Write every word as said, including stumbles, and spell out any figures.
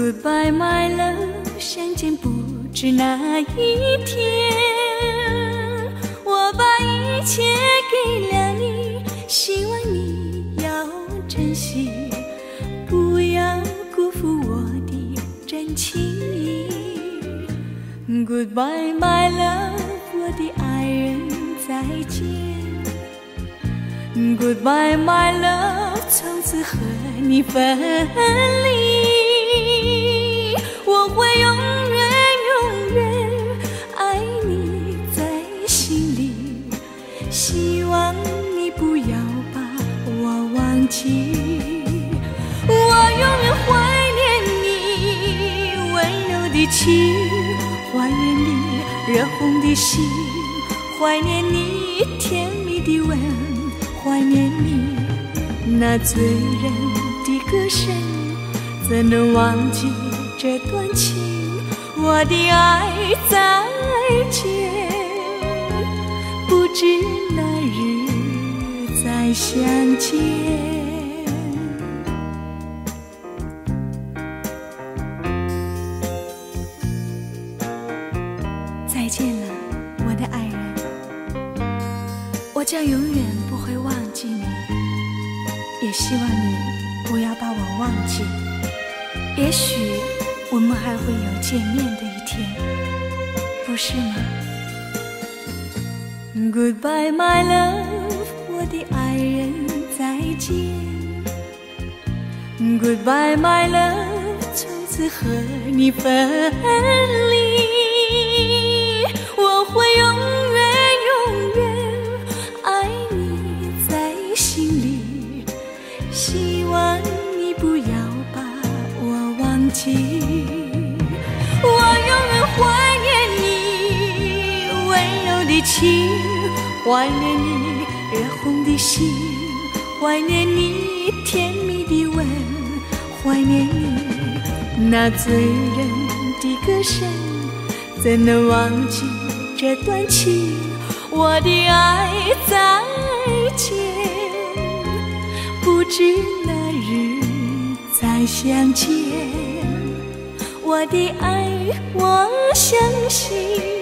Goodbye my love， 相见不知哪一天，我把一切给了你，希望你要珍惜，不要辜负我的真情意。Goodbye my love， 我的爱人再见。Goodbye my love， 从此和你分离，我会永远永远爱你在心里，希望你不要把我忘记。我永远怀念你温柔的情，怀念你热红的心，怀念你甜蜜的吻，怀念你那醉人的歌声，怎能忘记这段情？我的爱再见，不知哪日再相见。再见了，我的爱人，我将永远不会忘记你，也希望你不要把我忘记。也许我们还会有见面的一天，不是吗？ Goodbye my love， 我的爱人再见。 Goodbye my love， 从此和你分离，我会永远永远爱你在心里，希望你不要把我忘记。我永远怀念你温柔的情，怀念你热红的心，怀念你甜蜜的吻，怀念你那醉人的歌声，怎能忘记这段情？我的爱再见，不知哪日再相见。我的爱，我相信